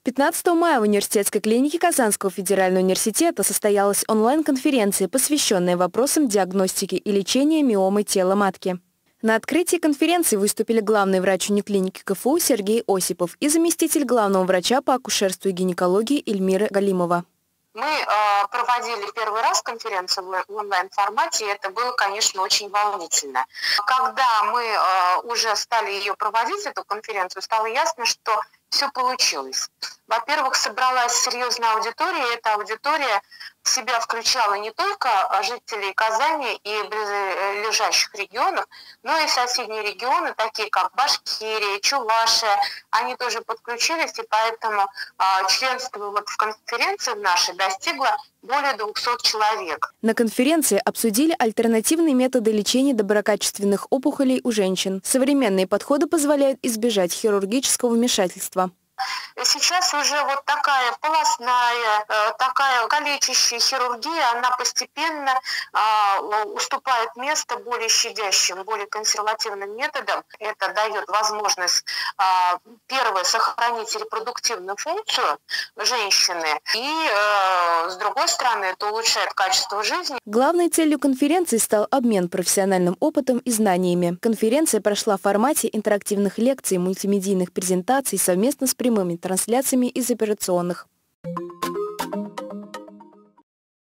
15 мая в университетской клинике Казанского федерального университета состоялась онлайн-конференция, посвященная вопросам диагностики и лечения миомы тела матки. На открытии конференции выступили главный врач униклиники КФУ Сергей Осипов и заместитель главного врача по акушерству и гинекологии Эльмира Галимова. Мы проводили первый раз конференцию в онлайн-формате, и это было, конечно, очень волнительно. Когда мы уже стали ее проводить, эту конференцию, стало ясно, что все получилось. Во-первых, собралась серьезная аудитория, и эта аудитория в себя включала не только жителей Казани и близлежащих регионов, но и соседние регионы, такие как Башкирия, Чувашия, они тоже подключились, и поэтому членство в конференции нашей достигло более 200 человек. На конференции обсудили альтернативные методы лечения доброкачественных опухолей у женщин. Современные подходы позволяют избежать хирургического вмешательства. Сейчас уже вот такая полостная, такая калечащая хирургия, она постепенно уступает место более щадящим, более консервативным методам. Это дает возможность, первое, сохранить репродуктивную функцию женщины, и, с другой стороны, это улучшает качество жизни. Главной целью конференции стал обмен профессиональным опытом и знаниями. Конференция прошла в формате интерактивных лекций, мультимедийных презентаций совместно с прямыми трансляциями из операционных.